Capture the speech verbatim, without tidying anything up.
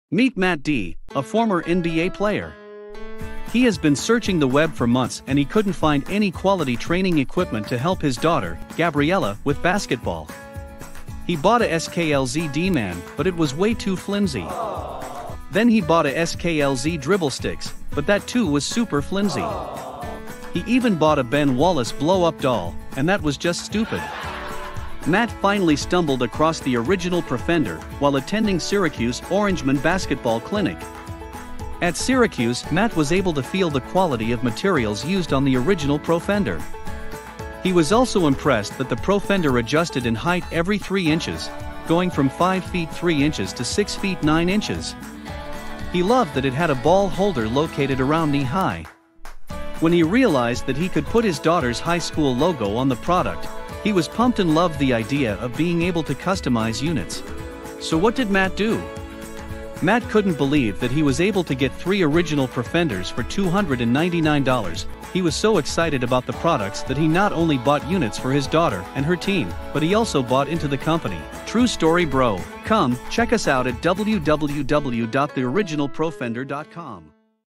Meet Matt D., a former N B A player. He has been searching the web for months and he couldn't find any quality training equipment to help his daughter, Gabriella, with basketball. He bought a S K L Z D-Man, but it was way too flimsy. Then he bought a S K L Z dribble sticks, but that too was super flimsy. He even bought a Ben Wallace blow-up doll, and that was just stupid. Matt finally stumbled across the original Profender while attending Syracuse Orangeman basketball clinic. At Syracuse, Matt was able to feel the quality of materials used on the original Profender. He was also impressed that the Profender adjusted in height every three inches, going from five feet three inches to six feet nine inches. He loved that it had a ball holder located around knee-high. When he realized that he could put his daughter's high school logo on the product, he was pumped and loved the idea of being able to customize units. So what did Matt do? Matt couldn't believe that he was able to get three original Profenders for two hundred ninety-nine dollars. He was so excited about the products that he not only bought units for his daughter and her team, but he also bought into the company. True story, bro. Come, check us out at w w w dot the original profender dot com.